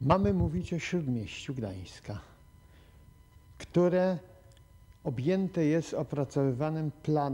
Mamy mówić o Śródmieściu Gdańska, które objęte jest opracowywanym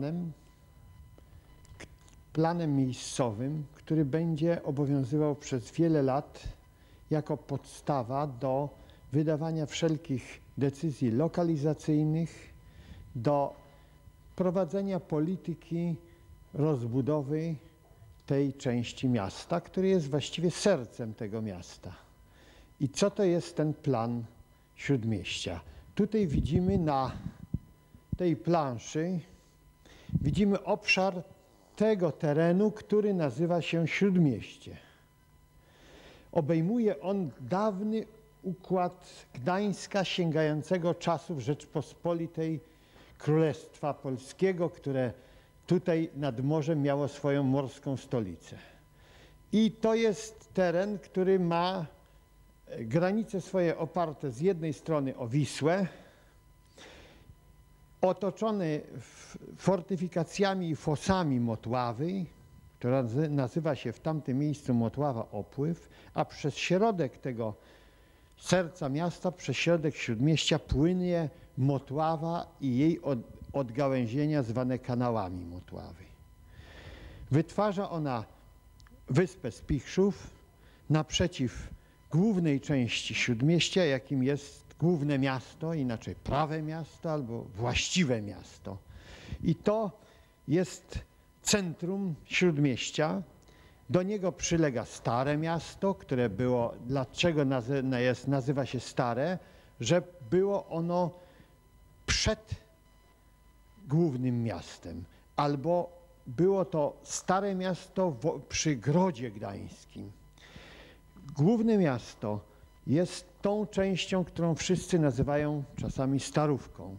planem miejscowym, który będzie obowiązywał przez wiele lat jako podstawa do wydawania wszelkich decyzji lokalizacyjnych, do prowadzenia polityki rozbudowy tej części miasta, który jest właściwie sercem tego miasta. I co to jest ten plan Śródmieścia? Tutaj widzimy na tej planszy, widzimy obszar tego terenu, który nazywa się Śródmieście. Obejmuje on dawny układ Gdańska sięgającego czasów Rzeczpospolitej Królestwa Polskiego, które tutaj nad morzem miało swoją morską stolicę. I to jest teren, który ma granice swoje oparte z jednej strony o Wisłę, otoczony fortyfikacjami i fosami Motławy, która nazywa się w tamtym miejscu Motława Opływ, a przez środek tego serca miasta, przez środek Śródmieścia płynie Motława i jej odgałęzienia zwane kanałami Motławy. Wytwarza ona wyspę Spichrzów naprzeciw głównej części Śródmieścia, jakim jest główne miasto, inaczej prawe miasto albo właściwe miasto. I to jest centrum Śródmieścia. Do niego przylega Stare Miasto, które było, dlaczego nazywa się Stare, że było ono przed głównym miastem, albo było to Stare Miasto przy Grodzie Gdańskim. Główne miasto jest tą częścią, którą wszyscy nazywają czasami Starówką.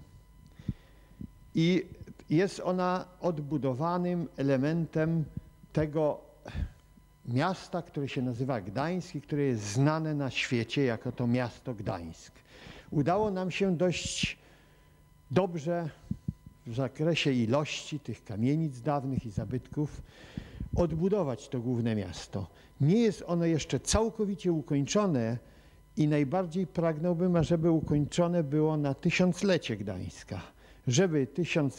I jest ona odbudowanym elementem tego miasta, które się nazywa Gdańsk i które jest znane na świecie jako to miasto Gdańsk. Udało nam się dość dobrze w zakresie ilości tych kamienic dawnych i zabytków odbudować to główne miasto. Nie jest ono jeszcze całkowicie ukończone i najbardziej pragnąłbym, ażeby ukończone było na 1000-lecie Gdańska. Żeby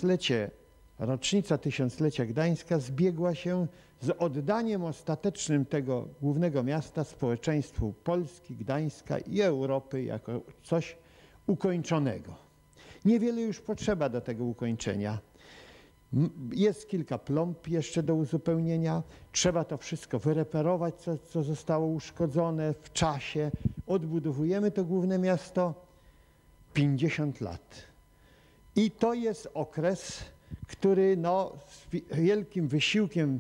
rocznica 1000-lecia Gdańska zbiegła się z oddaniem ostatecznym tego głównego miasta społeczeństwu Polski, Gdańska i Europy jako coś ukończonego. Niewiele już potrzeba do tego ukończenia. Jest kilka plomb jeszcze do uzupełnienia. Trzeba to wszystko wyreperować, co zostało uszkodzone w czasie. Odbudowujemy to główne miasto 50 lat. I to jest okres, który z wielkim wysiłkiem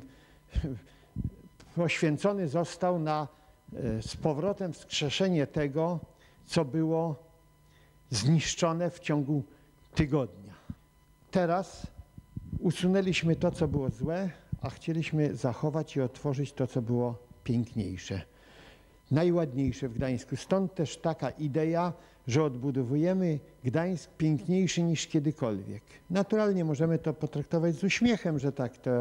poświęcony został na z powrotem wskrzeszenie tego, co było zniszczone w ciągu tygodnia. Teraz usunęliśmy to, co było złe, a chcieliśmy zachować i otworzyć to, co było piękniejsze, najładniejsze w Gdańsku. Stąd też taka idea, że odbudowujemy Gdańsk piękniejszy niż kiedykolwiek. Naturalnie możemy to potraktować z uśmiechem, że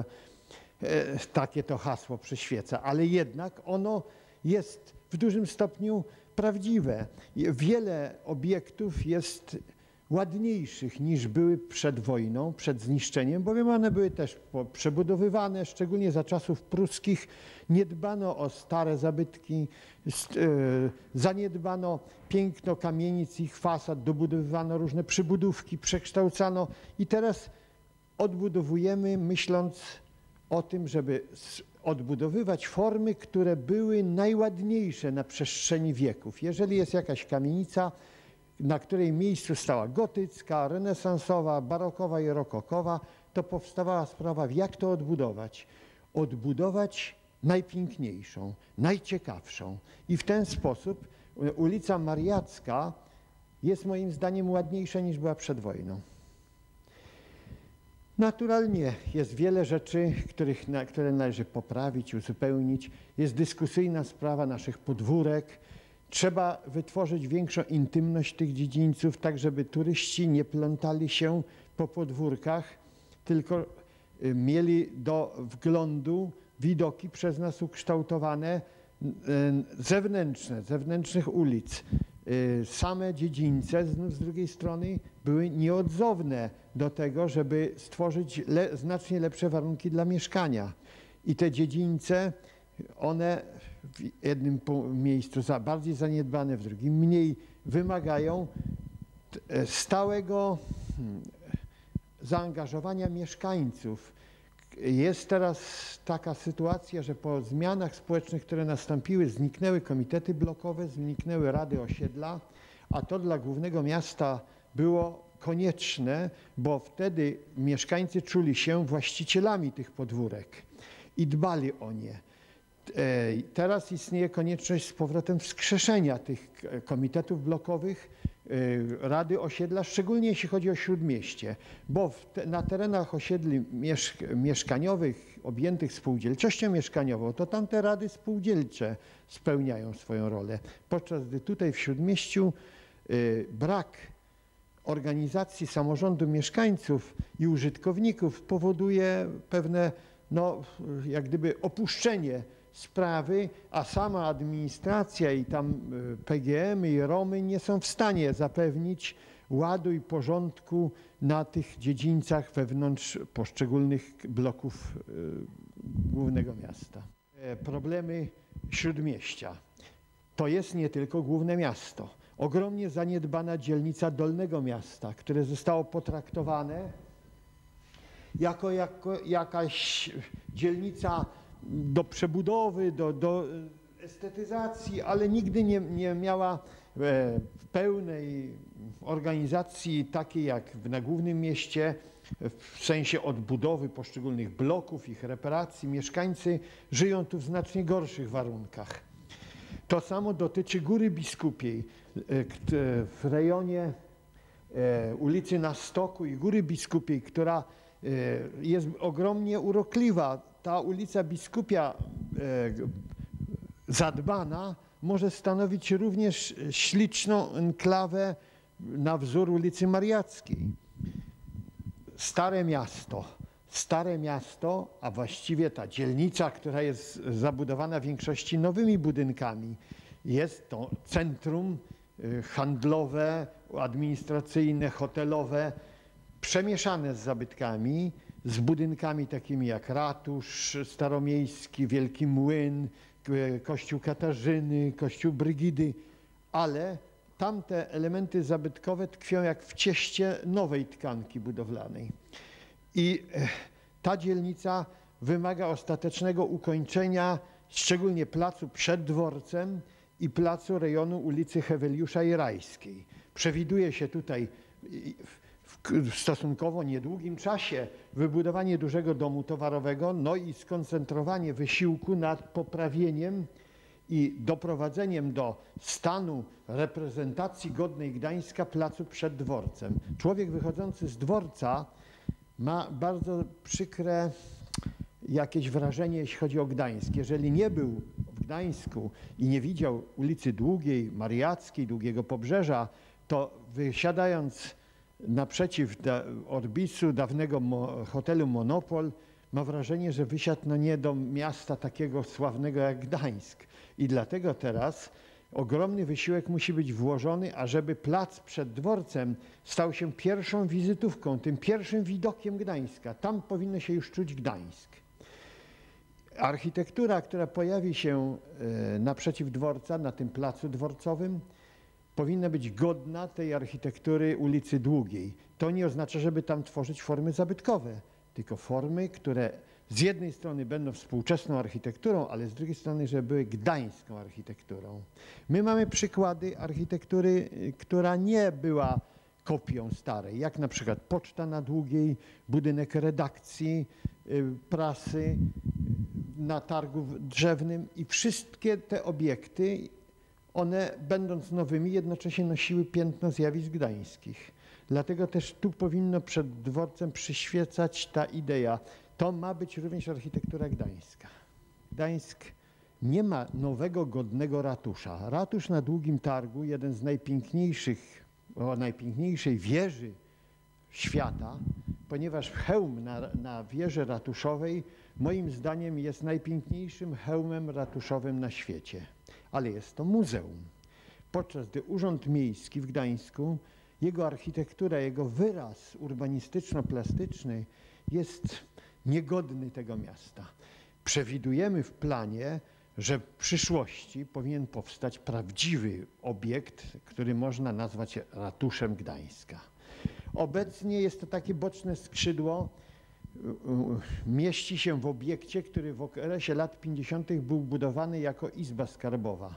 takie to hasło przyświeca, ale jednak ono jest w dużym stopniu prawdziwe. Wiele obiektów jest ładniejszych niż były przed wojną, przed zniszczeniem, bowiem one były też przebudowywane, szczególnie za czasów pruskich. Nie dbano o stare zabytki, zaniedbano piękno kamienic, ich fasad, dobudowywano różne przybudówki, przekształcano i teraz odbudowujemy, myśląc o tym, żeby odbudowywać formy, które były najładniejsze na przestrzeni wieków. Jeżeli jest jakaś kamienica, na której miejscu stała gotycka, renesansowa, barokowa i rokokowa, to powstawała sprawa, jak to odbudować. Odbudować najpiękniejszą, najciekawszą. I w ten sposób ulica Mariacka jest moim zdaniem ładniejsza niż była przed wojną. Naturalnie jest wiele rzeczy, które należy poprawić, uzupełnić. Jest dyskusyjna sprawa naszych podwórek. Trzeba wytworzyć większą intymność tych dziedzińców, tak żeby turyści nie plątali się po podwórkach, tylko mieli do wglądu widoki przez nas ukształtowane zewnętrznych ulic, same dziedzińce z drugiej strony były nieodzowne do tego, żeby stworzyć znacznie lepsze warunki dla mieszkania. I te dziedzińce, one w jednym miejscu bardziej zaniedbane, w drugim mniej, wymagają stałego zaangażowania mieszkańców. Jest teraz taka sytuacja, że po zmianach społecznych, które nastąpiły, zniknęły komitety blokowe, zniknęły rady osiedla, a to dla głównego miasta było konieczne, bo wtedy mieszkańcy czuli się właścicielami tych podwórek i dbali o nie. Teraz istnieje konieczność z powrotem wskrzeszenia tych komitetów blokowych, rady osiedla, szczególnie jeśli chodzi o Śródmieście, bo na terenach osiedli mieszkaniowych objętych spółdzielczością mieszkaniową, to tamte rady spółdzielcze spełniają swoją rolę, podczas gdy tutaj w Śródmieściu brak organizacji samorządu mieszkańców i użytkowników powoduje pewne, no, jak gdyby opuszczenie sprawy, a sama administracja i tam PGM-y i ROM-y nie są w stanie zapewnić ładu i porządku na tych dziedzińcach wewnątrz poszczególnych bloków głównego miasta. Problemy Śródmieścia. To jest nie tylko główne miasto. Ogromnie zaniedbana dzielnica Dolnego Miasta, które zostało potraktowane jako jakaś dzielnica do przebudowy, do estetyzacji, ale nigdy nie miała pełnej organizacji takiej jak na głównym mieście, w sensie odbudowy poszczególnych bloków, ich reparacji. Mieszkańcy żyją tu w znacznie gorszych warunkach. To samo dotyczy Góry Biskupiej. W rejonie ulicy Na Stoku i Góry Biskupiej, która jest ogromnie urokliwa. Ta ulica Biskupia zadbana może stanowić również śliczną enklawę na wzór ulicy Mariackiej. Stare miasto, a właściwie ta dzielnica, która jest zabudowana w większości nowymi budynkami, jest to centrum handlowe, administracyjne, hotelowe, przemieszane z zabytkami, z budynkami takimi jak ratusz staromiejski, Wielki Młyn, kościół Katarzyny, kościół Brygidy, ale tamte elementy zabytkowe tkwią jak w cieście nowej tkanki budowlanej. I ta dzielnica wymaga ostatecznego ukończenia, szczególnie placu przed dworcem i placu rejonu ulicy Heweliusza i Rajskiej. Przewiduje się tutaj w stosunkowo niedługim czasie wybudowanie dużego domu towarowego, no i skoncentrowanie wysiłku nad poprawieniem i doprowadzeniem do stanu reprezentacji godnej Gdańska placu przed dworcem. Człowiek wychodzący z dworca ma bardzo przykre jakieś wrażenie, jeśli chodzi o Gdańsk. Jeżeli nie był w Gdańsku i nie widział ulicy Długiej, Mariackiej, Długiego Pobrzeża, to wysiadając naprzeciw Orbisu, dawnego hotelu Monopol, ma wrażenie, że wysiadł nie do miasta takiego sławnego jak Gdańsk. I dlatego teraz ogromny wysiłek musi być włożony, ażeby plac przed dworcem stał się pierwszą wizytówką, tym pierwszym widokiem Gdańska. Tam powinno się już czuć Gdańsk. Architektura, która pojawi się naprzeciw dworca, na tym placu dworcowym, powinna być godna tej architektury ulicy Długiej. To nie oznacza, żeby tam tworzyć formy zabytkowe, tylko formy, które z jednej strony będą współczesną architekturą, ale z drugiej strony, żeby były gdańską architekturą. My mamy przykłady architektury, która nie była kopią starej, jak na przykład Poczta na Długiej, budynek redakcji, prasy na targu drzewnym i wszystkie te obiekty, one będąc nowymi jednocześnie nosiły piętno zjawisk gdańskich. Dlatego też tu powinno przed dworcem przyświecać ta idea. To ma być również architektura gdańska. Gdańsk nie ma nowego, godnego ratusza. Ratusz na Długim Targu, jeden z najpiękniejszych, o najpiękniejszej wieży świata, ponieważ hełm na wieży ratuszowej moim zdaniem jest najpiękniejszym hełmem ratuszowym na świecie, ale jest to muzeum. Podczas gdy Urząd Miejski w Gdańsku, jego architektura, jego wyraz urbanistyczno-plastyczny jest niegodny tego miasta. Przewidujemy w planie, że w przyszłości powinien powstać prawdziwy obiekt, który można nazwać ratuszem Gdańska. Obecnie jest to takie boczne skrzydło, mieści się w obiekcie, który w okresie lat 50. był budowany jako izba skarbowa.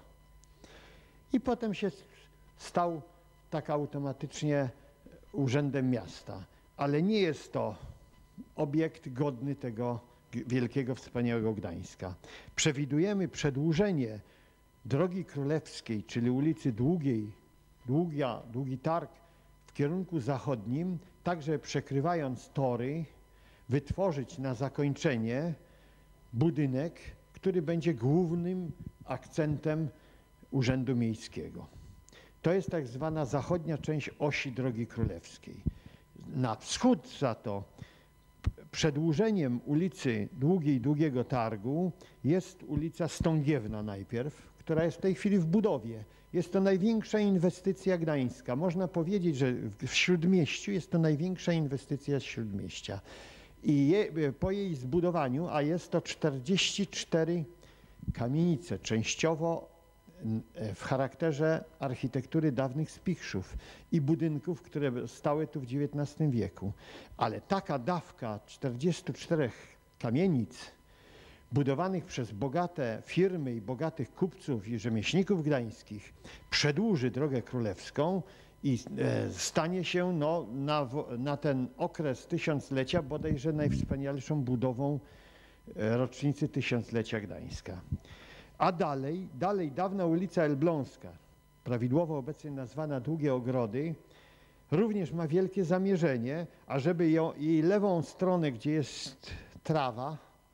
I potem się stał tak automatycznie urzędem miasta. Ale nie jest to obiekt godny tego wielkiego, wspaniałego Gdańska. Przewidujemy przedłużenie Drogi Królewskiej, czyli ulicy Długiej, Długi Targ w kierunku zachodnim, także przekrywając tory, wytworzyć na zakończenie budynek, który będzie głównym akcentem Urzędu Miejskiego. To jest tak zwana zachodnia część osi Drogi Królewskiej. Na wschód za to przedłużeniem ulicy Długiej, Długiego Targu jest ulica Stągiewna najpierw, która jest w tej chwili w budowie. Jest to największa inwestycja gdańska. Można powiedzieć, że w Śródmieściu jest to największa inwestycja z Śródmieścia. I po jej zbudowaniu, a jest to 44 kamienice, częściowo w charakterze architektury dawnych spichrzów i budynków, które stały tu w XIX wieku. Ale taka dawka 44 kamienic budowanych przez bogate firmy i bogatych kupców i rzemieślników gdańskich przedłuży Drogę Królewską i stanie się na ten okres tysiąclecia bodajże najwspanialszą budową rocznicy tysiąclecia Gdańska. A dalej dawna ulica Elbląska, prawidłowo obecnie nazwana Długie Ogrody, również ma wielkie zamierzenie, ażeby jej lewą stronę, gdzie jest trawa,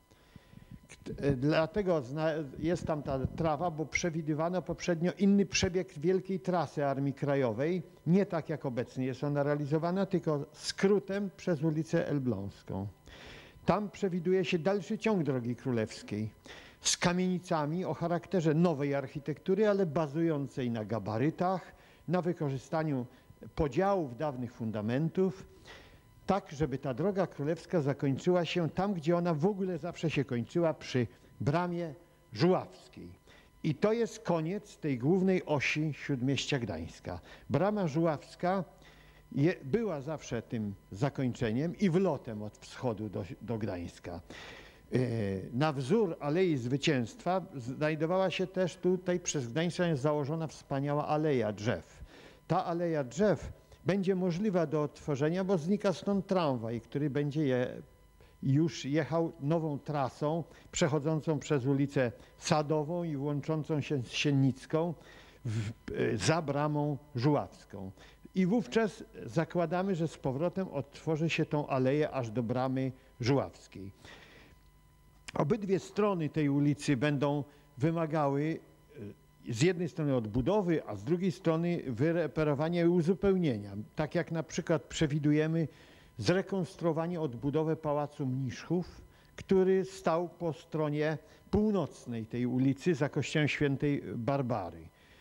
dlatego jest tam ta trawa, bo przewidywano poprzednio inny przebieg wielkiej trasy Armii Krajowej, nie tak jak obecnie jest ona realizowana, tylko skrótem przez ulicę Elbląską. Tam przewiduje się dalszy ciąg Drogi Królewskiej z kamienicami o charakterze nowej architektury, ale bazującej na gabarytach, na wykorzystaniu podziałów dawnych fundamentów, tak żeby ta Droga Królewska zakończyła się tam, gdzie ona w ogóle zawsze się kończyła, przy Bramie Żuławskiej. I to jest koniec tej głównej osi Śródmieścia Gdańska. Brama Żuławska była zawsze tym zakończeniem i wlotem od wschodu do Gdańska. Na wzór Alei Zwycięstwa znajdowała się też tutaj przez Gdańszczan założona wspaniała aleja drzew. Ta aleja drzew będzie możliwa do odtworzenia, bo znika stąd tramwaj, który będzie już jechał nową trasą przechodzącą przez ulicę Sadową i łączącą się z Siennicką za Bramą Żuławską. I wówczas zakładamy, że z powrotem odtworzy się tą aleję aż do Bramy Żuławskiej. Obydwie strony tej ulicy będą wymagały z jednej strony odbudowy, a z drugiej strony wyreperowania i uzupełnienia. Tak jak na przykład przewidujemy zrekonstruowanie, odbudowę Pałacu Mniszchów, który stał po stronie północnej tej ulicy za kościołem Świętej Barbary.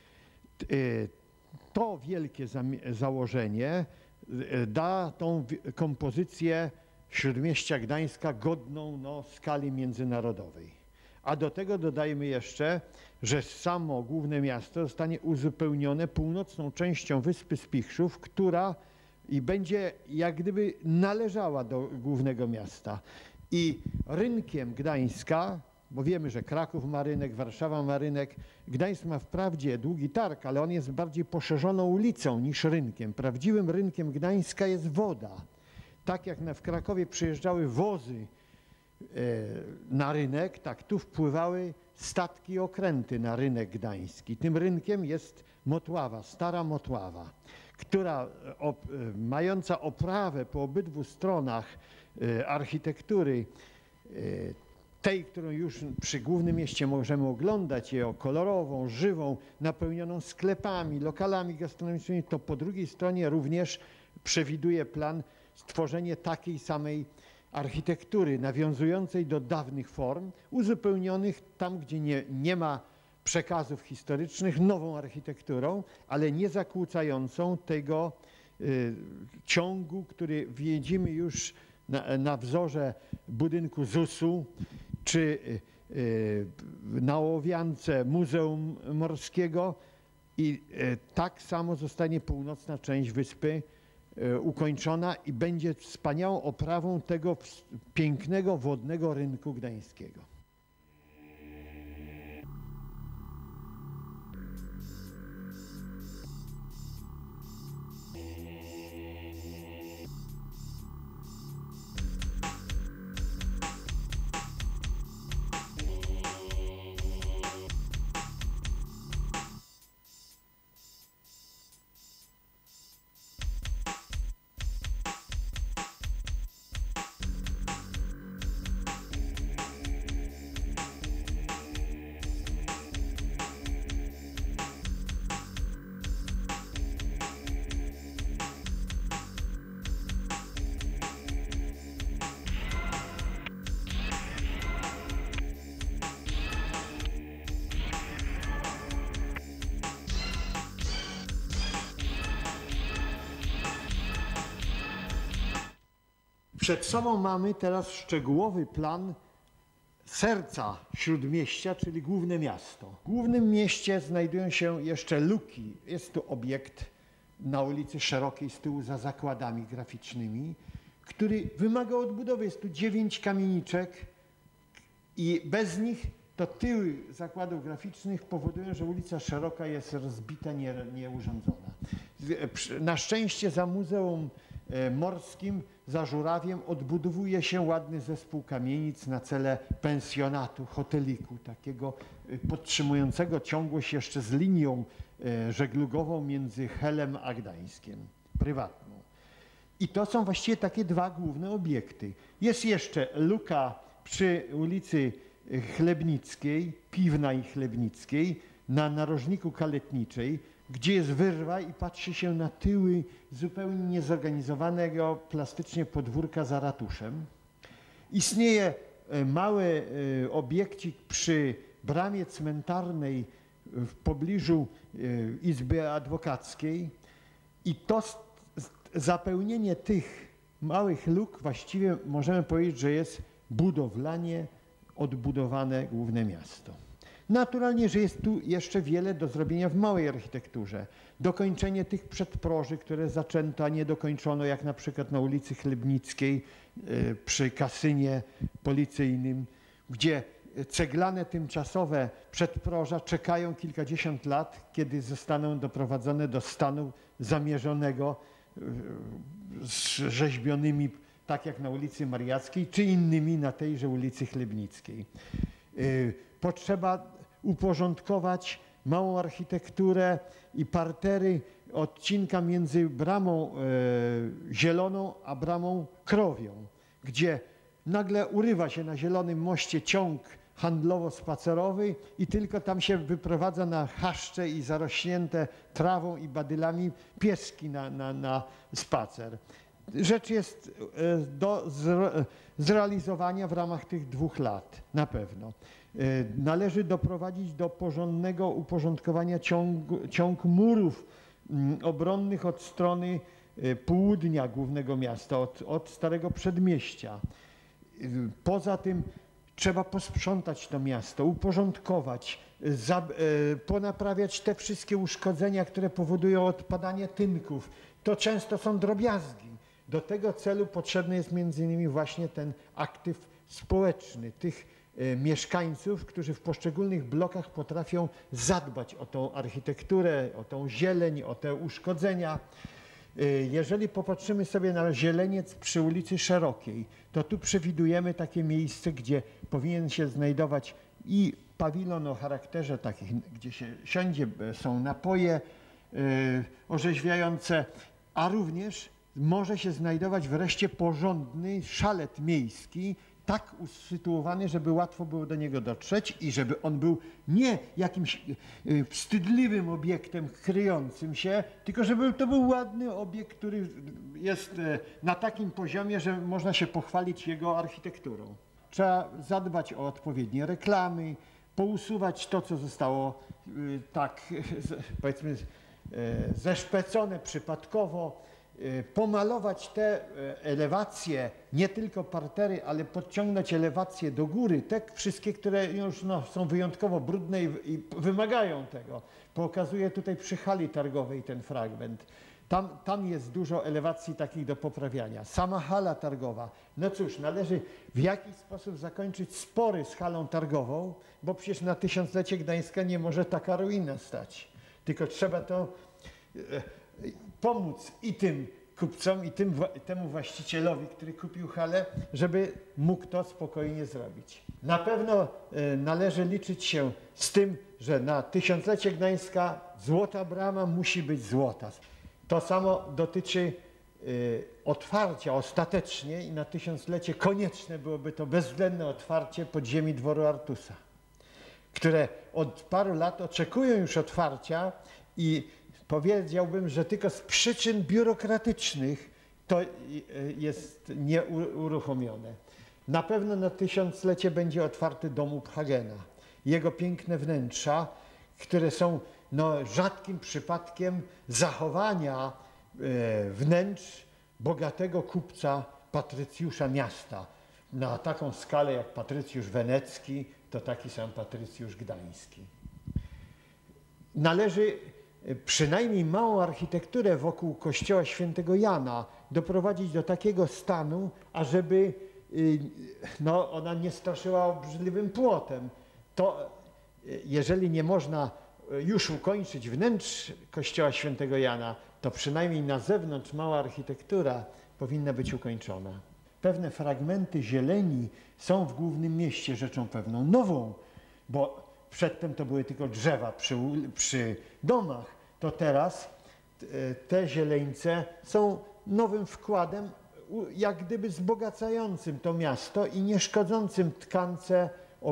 To wielkie założenie da tą kompozycję Śródmieścia Gdańska godną skali międzynarodowej. A do tego dodajmy jeszcze, że samo główne miasto zostanie uzupełnione północną częścią Wyspy Spichrzów, która będzie jak gdyby należała do głównego miasta. I rynkiem Gdańska, bo wiemy, że Kraków ma rynek, Warszawa ma rynek, Gdańsk ma wprawdzie Długi Targ, ale on jest bardziej poszerzoną ulicą niż rynkiem. Prawdziwym rynkiem Gdańska jest woda. Tak jak w Krakowie przyjeżdżały wozy na rynek, tak tu wpływały statki i okręty na rynek gdański. Tym rynkiem jest Motława, Stara Motława, która mająca oprawę po obydwu stronach architektury, tej, którą już przy głównym mieście możemy oglądać, kolorową, żywą, napełnioną sklepami, lokalami gastronomicznymi, to po drugiej stronie również przewiduje plan stworzenie takiej samej architektury nawiązującej do dawnych form, uzupełnionych tam, gdzie nie ma przekazów historycznych, nową architekturą, ale nie zakłócającą tego ciągu, który widzimy już na wzorze budynku ZUS-u, czy na Łowiance Muzeum Morskiego, i tak samo zostanie północna część wyspy ukończona i będzie wspaniałą oprawą tego pięknego wodnego rynku gdańskiego. Przed sobą mamy teraz szczegółowy plan serca Śródmieścia, czyli główne miasto. W głównym mieście znajdują się jeszcze luki. Jest tu obiekt na ulicy Szerokiej z tyłu za zakładami graficznymi, który wymaga odbudowy. Jest tu 9 kamieniczek i bez nich to tyły zakładów graficznych powodują, że ulica Szeroka jest rozbita, nieurządzona. Na szczęście za Muzeum Morskim, za Żurawiem odbudowuje się ładny zespół kamienic na cele pensjonatu, hoteliku, takiego podtrzymującego ciągłość jeszcze z linią żeglugową między Helem a Gdańskiem, prywatną. I to są właściwie takie dwa główne obiekty. Jest jeszcze luka przy ulicy Chlebnickiej, Piwnej Chlebnickiej, na narożniku Kaletniczej, gdzie jest wyrwa i patrzy się na tyły zupełnie niezorganizowanego plastycznie podwórka za ratuszem. Istnieje mały obiekcik przy bramie cmentarnej w pobliżu Izby Adwokackiej i to zapełnienie tych małych luk właściwie możemy powiedzieć, że jest budowlanie odbudowane główne miasto. Naturalnie, że jest tu jeszcze wiele do zrobienia w małej architekturze. Dokończenie tych przedproży, które zaczęto, a nie dokończono, jak na przykład na ulicy Chlebnickiej przy kasynie policyjnym, gdzie ceglane tymczasowe przedproża czekają kilkadziesiąt lat, kiedy zostaną doprowadzone do stanu zamierzonego z rzeźbionymi, tak jak na ulicy Mariackiej, czy innymi na tejże ulicy Chlebnickiej. Potrzeba uporządkować małą architekturę i partery odcinka między bramą Zieloną a bramą Krowią, gdzie nagle urywa się na Zielonym Moście ciąg handlowo-spacerowy i tylko tam się wyprowadza na chaszcze i zarośnięte trawą i badylami pieski na spacer. Rzecz jest do zrealizowania w ramach tych 2 lat, na pewno. Należy doprowadzić do porządnego uporządkowania ciąg murów obronnych od strony południa głównego miasta, od Starego Przedmieścia. Poza tym trzeba posprzątać to miasto, uporządkować, ponaprawiać te wszystkie uszkodzenia, które powodują odpadanie tynków. To często są drobiazgi. Do tego celu potrzebny jest między innymi właśnie ten aktyw społeczny, tych mieszkańców, którzy w poszczególnych blokach potrafią zadbać o tą architekturę, o tą zieleń, o te uszkodzenia. Jeżeli popatrzymy sobie na zieleniec przy ulicy Szerokiej, to tu przewidujemy takie miejsce, gdzie powinien się znajdować i pawilon o charakterze takim, gdzie się siądzie, są napoje orzeźwiające, a również może się znajdować wreszcie porządny szalet miejski, tak usytuowany, żeby łatwo było do niego dotrzeć i żeby on był nie jakimś wstydliwym obiektem kryjącym się, tylko żeby to był ładny obiekt, który jest na takim poziomie, że można się pochwalić jego architekturą. Trzeba zadbać o odpowiednie reklamy, pousuwać to, co zostało tak, powiedzmy, zeszpecone przypadkowo, pomalować te elewacje, nie tylko partery, ale podciągnąć elewacje do góry, te wszystkie, które już są wyjątkowo brudne i wymagają tego. Pokazuję tutaj przy hali targowej ten fragment. Tam jest dużo elewacji takich do poprawiania. Sama hala targowa, no cóż, należy w jakiś sposób zakończyć spory z halą targową, bo przecież na 1000-lecie Gdańska nie może taka ruina stać. Tylko trzeba to pomóc i tym kupcom, i temu właścicielowi, który kupił halę, żeby mógł to spokojnie zrobić. Na pewno należy liczyć się z tym, że na 1000-lecie Gdańska złota brama musi być złota. To samo dotyczy otwarcia ostatecznie i na 1000-lecie konieczne byłoby to bezwzględne otwarcie podziemi dworu Artusa, które od paru lat oczekują już otwarcia i powiedziałbym, że tylko z przyczyn biurokratycznych to jest nieuruchomione. Na pewno na 1000-lecie będzie otwarty dom Uphagena. Jego piękne wnętrza, które są rzadkim przypadkiem zachowania wnętrz bogatego kupca, patrycjusza miasta. Na taką skalę jak patrycjusz wenecki, to taki sam patrycjusz gdański. Należy przynajmniej małą architekturę wokół kościoła świętego Jana doprowadzić do takiego stanu, ażeby ona nie straszyła obrzydliwym płotem. To jeżeli nie można już ukończyć wnętrz kościoła świętego Jana, to przynajmniej na zewnątrz mała architektura powinna być ukończona. Pewne fragmenty zieleni są w głównym mieście rzeczą pewną nową, bo przedtem to były tylko drzewa przy domach, to teraz te zieleńce są nowym wkładem, jak gdyby wzbogacającym to miasto i nie szkodzącym tkance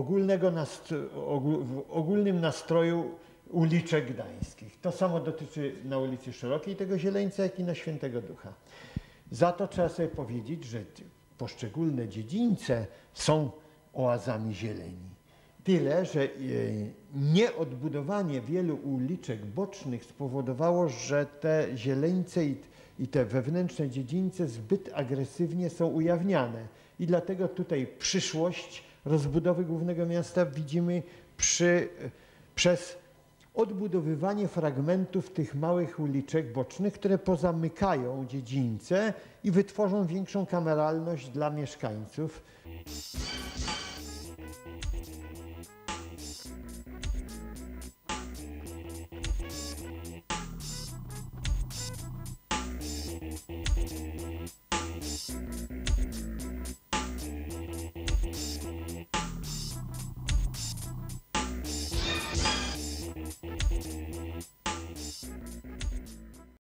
ogólnym nastroju uliczek gdańskich. To samo dotyczy na ulicy Szerokiej tego zieleńca, jak i na Świętego Ducha. Za to trzeba sobie powiedzieć, że poszczególne dziedzińce są oazami zieleni. Tyle, że nieodbudowanie wielu uliczek bocznych spowodowało, że te zieleńce i te wewnętrzne dziedzińce zbyt agresywnie są ujawniane. I dlatego tutaj przyszłość rozbudowy głównego miasta widzimy przez odbudowywanie fragmentów tych małych uliczek bocznych, które pozamykają dziedzińce i wytworzą większą kameralność dla mieszkańców.